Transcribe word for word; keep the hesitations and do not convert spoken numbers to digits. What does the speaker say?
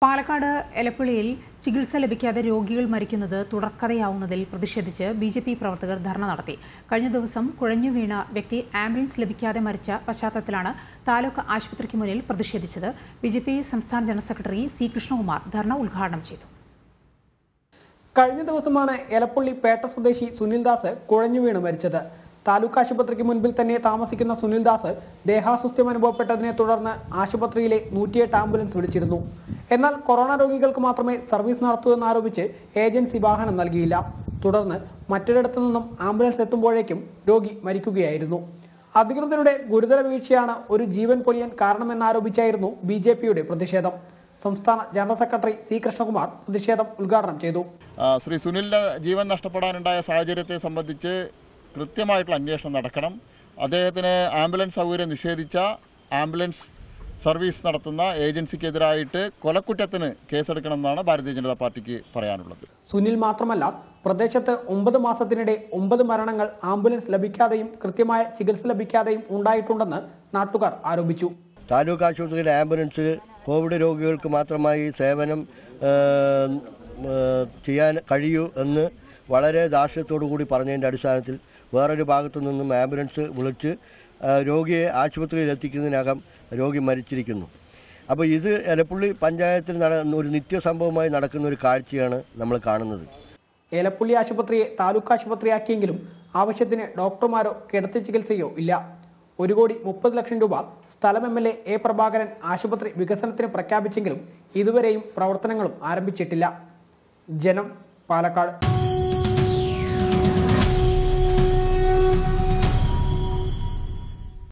പാലക്കാട് എലപ്പുള്ളിയിൽ ചികിത്സ ലഭിക്കാതെ രോഗികൾ മരിക്കുന്നത് തുടർക്കഥയാവുന്നതിൽ പ്രതിഷേധിച്ച് ബി ജെ പി പ്രവർത്തകർ ധർണ നടത്തി. കഴിഞ്ഞ ദിവസം കുഴഞ്ഞു വീണ വ്യക്തി ആംബുലൻസ് ലഭിക്കാതെ മരിച്ച പശ്ചാത്തലത്തിലാണ് താലൂക്ക് ആശുപത്രിക്ക് മുന്നിൽ പ്രതിഷേധിച്ചത്. ബി ജെ പി സംസ്ഥാന general secretary C Krishnakumar dharna ഉദ്ഘാടനം ചെയ്തു. കഴിഞ്ഞ ദിവസമാണ് എലപ്പുള്ളി പേട്ട സ്വദേശി സുനിൽദാസ് കുഴഞ്ഞു വീണ് മരിച്ചത്. താലൂക്ക് ആശുപത്രിക്ക് മുൻപിൽ തന്നെ താമസിക്കുന്ന സുനിൽദാസ് ദേഹാസ്വസ്ഥ്യം അനുഭവപ്പെട്ടതിനെ തുടർന്ന് ആശുപത്രിയിലെ നൂറ്റിയെട്ട് ആംബുലൻസ് വിളിച്ചിരുന്നു. എന്നാൽ കൊറോണ രോഗികൾക്ക് മാത്രമേ സർവീസ് നടത്തൂ എന്നാരോപിച്ച് ഏജൻസി വാഹനം നൽകിയില്ല. തുടർന്ന് മറ്റൊരിടത്തു നിന്നും ആംബുലൻസ് എത്തുമ്പോഴേക്കും രോഗി മരിക്കുകയായിരുന്നു. അധികൃതരുടെ ഗുരുതര വീഴ്ചയാണ് ഒരു ജീവൻ പൊലിയാൻ കാരണമെന്നാരോപിച്ചായിരുന്നു ബി ജെ പിയുടെ പ്രതിഷേധം. സംസ്ഥാന ജനറൽ സെക്രട്ടറി സി കൃഷ്ണകുമാർ പ്രതിഷേധം ഉദ്ഘാടനം ചെയ്തു. ശ്രീ സുനിലിന്റെ ജീവൻ നഷ്ടപ്പെടാനുണ്ടായ സാഹചര്യത്തെ സംബന്ധിച്ച് കൃത്യമായിട്ടുള്ള അന്വേഷണം നടക്കണം. അദ്ദേഹത്തിന് ആംബുലൻസ് സൗകര്യം നിഷേധിച്ച ആംബുലൻസ് സർവീസ് നടത്തുന്ന ഏജൻസിക്കെതിരായിട്ട് കൊലക്കുറ്റത്തിന് കേസെടുക്കണമെന്നാണ് ഭാരതീയ ജനതാ പാർട്ടിക്ക് പറയാനുള്ളത്. സുനിൽ മാത്രമല്ല, പ്രദേശത്ത് ഒമ്പത് മാസത്തിനിടെ ഒമ്പത് മരണങ്ങൾ ആംബുലൻസ് ലഭിക്കാതെയും കൃത്യമായ ചികിത്സ ലഭിക്കാതെയും ഉണ്ടായിട്ടുണ്ടെന്ന് നാട്ടുകാർ ആരോപിച്ചു. താലൂക്ക് ആശുപത്രിയിലെ ആംബുലൻസ് കോവിഡ് രോഗികൾക്ക് മാത്രമായി സേവനം ചെയ്യാൻ കഴിയൂ എന്ന് വളരെ ദാർഷ്ട്യത്തോടു കൂടി പറഞ്ഞതിൻ്റെ അടിസ്ഥാനത്തിൽ വേറൊരു ഭാഗത്തു നിന്നും ആംബുലൻസ് വിളിച്ച് രോഗിയെ ആശുപത്രിയിൽ എത്തിക്കുന്നതിനകം രോഗി മരിച്ചിരിക്കുന്നു. അപ്പോൾ ഇത് എലപ്പുള്ളി പഞ്ചായത്തിൽ നട ഒരു നിത്യസംഭവമായി നടക്കുന്ന ഒരു കാഴ്ചയാണ് നമ്മൾ കാണുന്നത്. എലപ്പുള്ളി ആശുപത്രിയെ താലൂക്ക് ആശുപത്രിയാക്കിയെങ്കിലും ആവശ്യത്തിന് ഡോക്ടർമാരോ കിടത്തി ചികിത്സയോ ഇല്ല. ഒരു കോടി മുപ്പത് ലക്ഷം രൂപ സ്ഥലം M L A A Prabhakaran ആശുപത്രി വികസനത്തിന് പ്രഖ്യാപിച്ചെങ്കിലും ഇതുവരെയും പ്രവർത്തനങ്ങളും ആരംഭിച്ചിട്ടില്ല. ജനം, പാലക്കാട്.